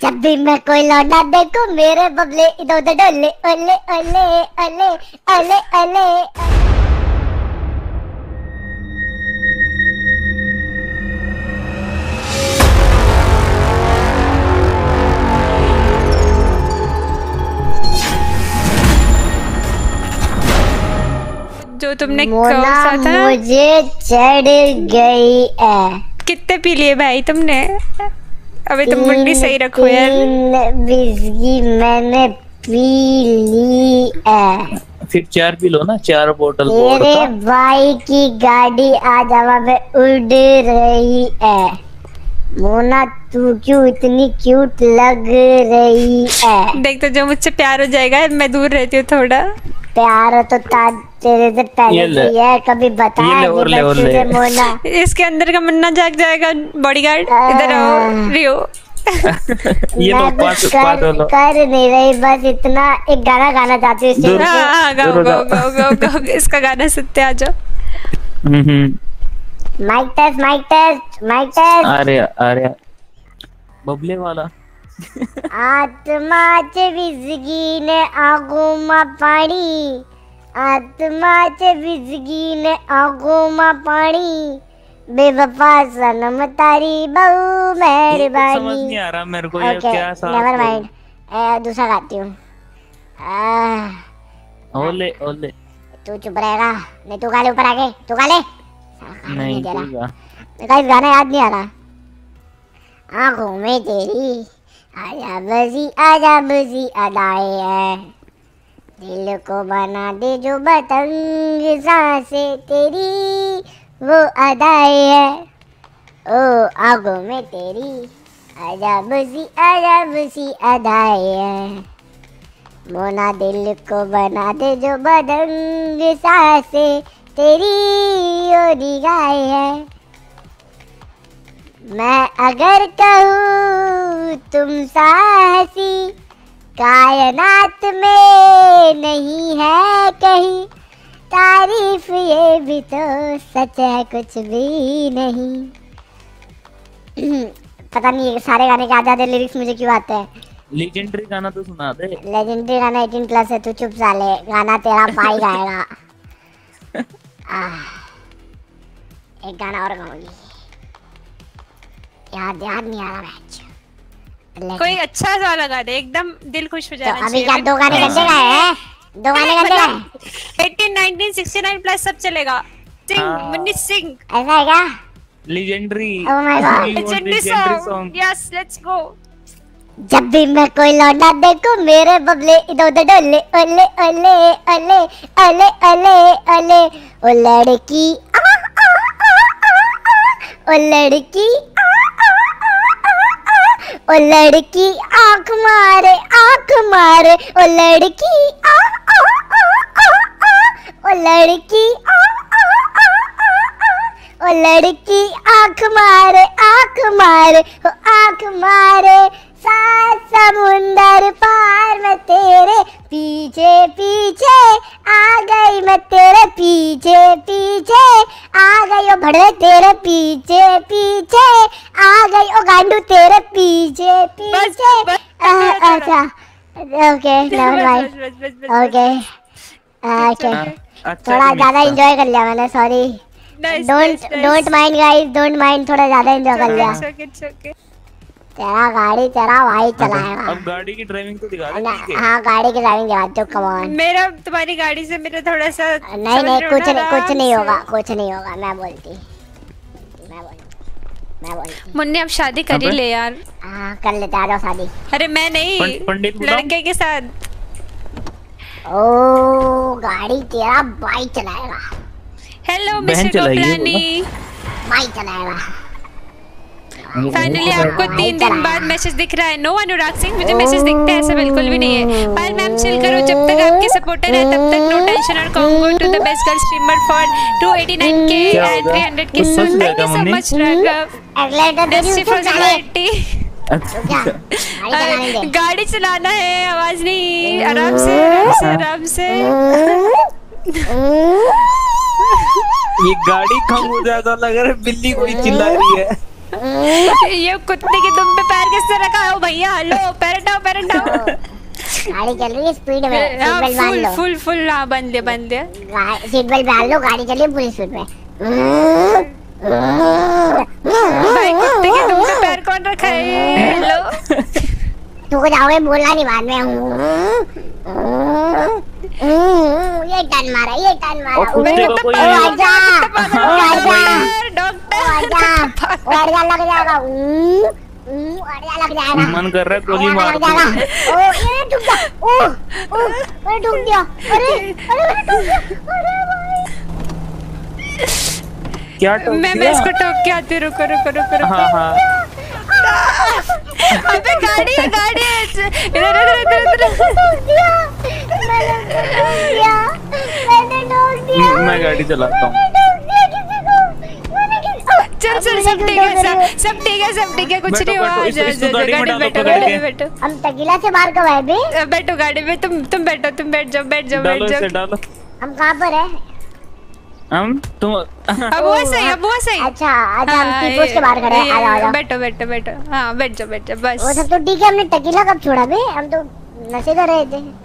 जब भी मैं कोई लौंडा देखूं मेरे बबले इधर उधर डोले ओले ओले ओले ओले ओले। जो तुमने मोना था मुझे चढ़ गई है। कितने पी लिए भाई तुमने? अबे तुम मुंडी सही रखो यार। 3 विस्की मैंने पी ली है। फिर 4 पी लो ना, 4 बोतल। तेरे भाई की गाड़ी आज हवा में उड़ रही है। मोना तू क्यों इतनी क्यूट लग रही है। देख तो जो मुझसे प्यार हो जाएगा, मैं दूर रहती हूँ थोड़ा। प्यार तो तेरे से पहले से है, कभी बताया नहीं तुझे मोना। इसके अंदर का मन्ना जाग जाएगा। बॉडीगार्ड इधर आओ रियो। ये लो कर नहीं रही, बस इतना एक गाना गाना चाहती हूँ। हाँ गाओ गाओ गाओ गाओ गाओ इसका गाना सुनते आ जाओ। Mic test mic test mic test. अरे बबले वाला। आत्मा च विजगी ने आगों में पानी। आत्मा च विजगी ने आगों में पानी। बेवफा सनम तारी बहु मेहरबानी। समझ नहीं आ रहा मेरे को ये क्या सा। नेवर माइंड, दूसरा गाती हूँ। ओले ओले। तू चुप रहेगा? नहीं तू गा ले, ऊपर आके तू गा ले। नहीं गाइस गाना याद नहीं आ रहा। आँखों में तेरी आजा बसी अदाएं है। दिल को बना दे जो बतंग सांसें तेरी वो अदाएं है। ओ आँखों में तेरी आजा बसी अदाएं है। मोना दिल को बना दे जो बदंग सांसें तेरी ओ निगाहें है। मैं अगर कहूँ तुम साहसी कायनात में नहीं है कहीं। तारीफ ये भी तो सच है कुछ भी नहीं। पता नहीं ये सारे गाने के आधे आधे लिरिक्स मुझे क्यों आते हैं। लेजेंडरी गाना तो सुना दे। लेजेंडरी गाना 18+ है, तू चुप साले। गाना तेरा भाई गाएगा। एक गाना और गाऊंगी, याद नहीं आ रहा मैच। कोई अच्छा सा लगा दे, एकदम दिल खुश हो जाना। तो अभी क्या 2 गाने गंदे गाए हैं? 2 गाने गंदे गाए। 18, 19, 69+ सब चलेगा। सिंग मुन्नी सिंग। ऐसा है क्या? Legendary. Oh my god, legendary song. Yes let's go. जब भी मैं कोई लौंडा देखूं मेरे बबले इधर उधर डोले ओले ओले ओले ओले ओले ओले। ओ लड़की ओ लड़की ओ लड़की आँख मारे ओ लड़की ओ लड़की ओ लड़की आँख मारे सात समुंदर पार में तेरे पीछे पीछे आ गई। मैं तेरे पीछे पीछे आ गई। ओ भड़े तेरे पीछे पीछे आ गई। ओ गांडू तेरे पीछे पीछे। अच्छा ओके नेवर माइंड। ओके थोड़ा ज्यादा एंजॉय कर लिया मैंने, sorry. Don't mind guys, don't mind. थोड़ा ज्यादा एंजॉय कर लिया। तेरा गाड़ी तेरा भाई चलाएगा। अब गाड़ी की ड्राइविंग तो दिखा दे। हाँ गाड़ी की ड्राइविंग दिखा दो। Come on. मेरा तुम्हारी गाड़ी से मेरा थोड़ा सा नहीं कुछ नहीं होगा। मैं बोलती मुन्ने अब शादी कर ही ले यार। हाँ कर लेते, आ जाओ शादी। अरे मैं नहीं, लड़के के साथ। ओ गाड़ी तेरा भाई चलाएगा। Hello mister Gopalani. भाई चलाएगा। फाइनली आपको 3 दिन बाद मैसेज दिख रहा है। नो अनुराग सिंह, मुझे मैसेज दिखता है, ऐसा बिल्कुल भी नहीं है। पायल मैम चिल करो, जब तक आपके सपोर्टर है तब तक नो टेंशन। और congo to the best girl streamer for 289K and 300K। Thank you so much Raghav. गाड़ी चलाना है, आवाज नहीं। आराम से। ये गाड़ी कम हो जाता लग रहा है, बिल्ली कोई चिल्ला रही है। ये कुत्ते की दुम पे पैर किसने रखा है? ओ भैया हेलो, पैर हटाओ, पैर हटाओ। गाड़ी चल रही है स्पीड में, सीट बेल्ट बांध लो। फुल हाँ बांध दिया। सीट बेल्ट बांध लो, गाड़ी चलिए पूरी स्पीड में। भाई कुत्ते की दुम पे पैर कौन रखा है? हेलो तू को जाओगे बोलना नहीं बाद में। ये टर्न मारा, ये टर्न मारा। कुत्ते को कोई आजा, डॉक्टर लग जाएगा। लग जाएगा। मन कर रहा है गोली मार लग जाएगा। ओ ये टूट गया। ओ मैं टूट गया। अरे मैं टूट गया। अरे भाई क्या टोक मैं दिया? इसको टोक के आती हूँ। रुको। हाँ अबे गाड़ी है इधर। मैंने ठोक दिया। मैं गाड़ी चलाता हूँ। चल सब ठीक है कुछ नहीं हुआ। गाड़ी में बैठो। हम टकीला से बाहर कब आए बे? बैठो गाड़ी में, तुम बैठ जाओ। डालो। हम कहाँ पर है? हम तुम अब वो सही। अच्छा हम टी पोस्ट के बाहर खड़े हैं। आ जाओ। बैठो। हाँ बैठ जाओ बस। वो सब तो ठीक है, हमने टकीला कब छोड़ा बे? हम तो नशे कर रहे थे।